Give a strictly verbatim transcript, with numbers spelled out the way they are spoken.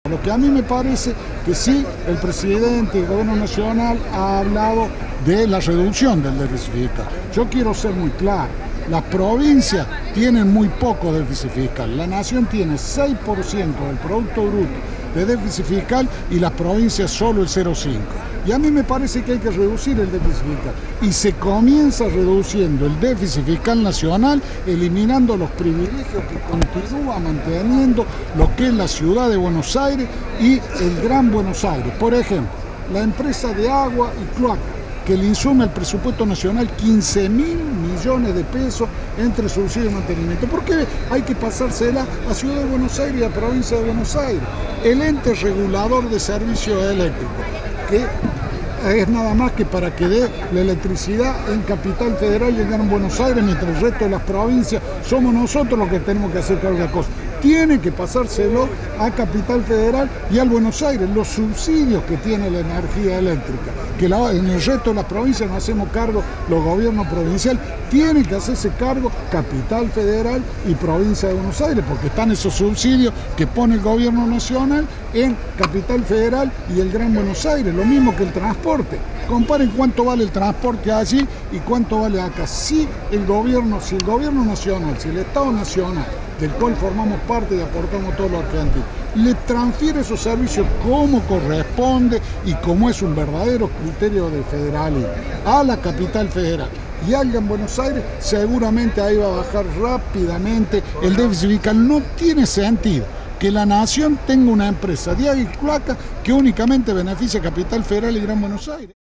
Lo que a mí me parece que sí, el presidente del gobierno nacional ha hablado de la reducción del déficit fiscal. Yo quiero ser muy claro, las provincias tienen muy poco déficit fiscal. La nación tiene seis por ciento del Producto Bruto de déficit fiscal y las provincias solo el cero coma cinco por ciento. Y a mí me parece que hay que reducir el déficit fiscal. Y se comienza reduciendo el déficit fiscal nacional, eliminando los privilegios que continúa manteniendo lo que es la ciudad de Buenos Aires y el Gran Buenos Aires. Por ejemplo, la empresa de agua y cloaca, que le insume al presupuesto nacional quince mil millones de pesos entre subsidio y mantenimiento. ¿Por qué hay que pasársela a Ciudad de Buenos Aires y a Provincia de Buenos Aires? El ente regulador de servicios eléctricos, que es nada más que para que dé la electricidad en Capital Federal y en Gran Buenos Aires, mientras el resto de las provincias somos nosotros los que tenemos que hacer cargo de la cosa. Tiene que pasárselo a Capital Federal y al Buenos Aires, los subsidios que tiene la energía eléctrica, que la, en el resto de las provincias no hacemos cargo los gobiernos provinciales, tiene que hacerse cargo Capital Federal y Provincia de Buenos Aires, porque están esos subsidios que pone el gobierno nacional en Capital Federal y el Gran Buenos Aires, lo mismo que el transporte. Comparen cuánto vale el transporte allí y cuánto vale acá. Si el gobierno, si el gobierno nacional, si el Estado nacional, del cual formamos parte y aportamos todos los argentinos, le transfiere esos servicios como corresponde y como es un verdadero criterio de federalismo a la Capital Federal y algo en Buenos Aires, seguramente ahí va a bajar rápidamente el déficit fiscal. No tiene sentido que la nación tenga una empresa de agua y cloaca que únicamente beneficia a Capital Federal y Gran Buenos Aires.